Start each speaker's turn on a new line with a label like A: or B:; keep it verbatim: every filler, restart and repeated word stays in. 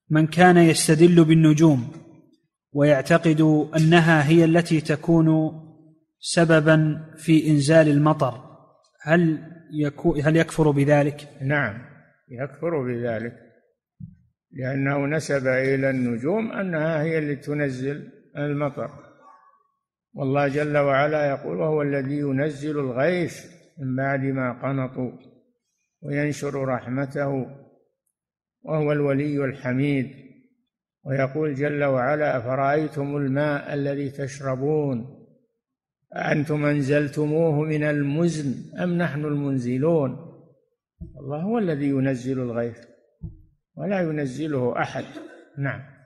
A: من كان يستدل بالنجوم ويعتقد أنها هي التي تكون سببا في إنزال المطر، هل هل يكفر بذلك؟
B: نعم يكفر بذلك، لأنه نسب إلى النجوم أنها هي اللي تنزل المطر، والله جل وعلا يقول: وهو الذي ينزل الغيث من بعد ما قنطوا وينشر رحمته وهو الولي الحميد. ويقول جل وعلا: أفرأيتم الماء الذي تشربون أأنتم أنزلتموه من المزن أم نحن المنزلون. الله هو الذي ينزل الغيث ولا ينزله أحد. نعم.